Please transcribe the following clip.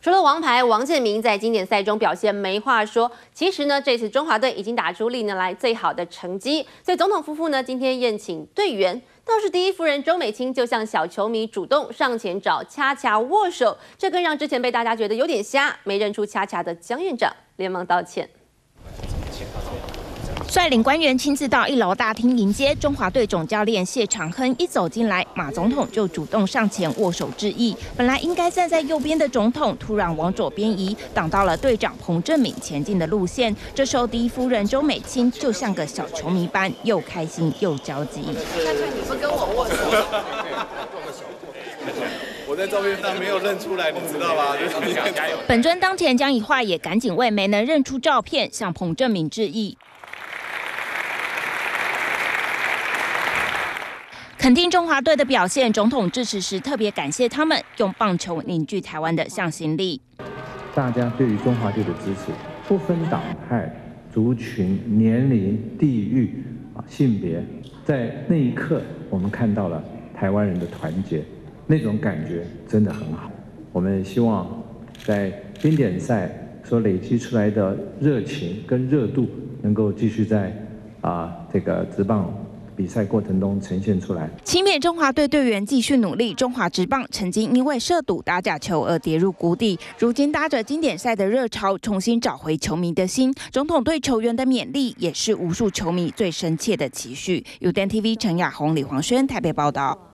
除了王牌王建民在经典赛中表现没话说，其实呢，这次中华队已经打出历年来最好的成绩。所以总统夫妇呢，今天宴请队员，倒是第一夫人周美青就向小球迷主动上前找恰恰握手，这更让之前被大家觉得有点瞎、没认出恰恰的江院长连忙道歉。 率领官员亲自到1楼大厅迎接中华队总教练谢长亨，一走进来，马总统就主动上前握手致意。本来应该站在右边的总统，突然往左边移，挡到了队长彭正敏前进的路线。这时候第一夫人周美青就像个小球迷般，又开心又焦急。 看看你不跟我握手。 我在照片上没有认出来，你知道吧？ 本尊当前江宜桦也赶紧为没能认出照片向彭正敏致意。 肯定中华队的表现，总统致辞时特别感谢他们用棒球凝聚台湾的向心力。 大家对于中华队的支持，不分党派、族群、年龄、地域、性别，在那一刻，我们看到了台湾人的团结，那种感觉真的很好。我们希望在经典赛所累积出来的热情跟热度，能够继续在这个职棒 比赛过程中呈现出来。 轻蔑中华队队员继续努力，中华职棒曾经因为涉赌打假球而跌入谷底，如今搭着经典赛的热潮，重新找回球迷的心。总统对球员的勉励，也是无数球迷最深切的期许。UDN TV 陈雅红、李黄轩台北报道。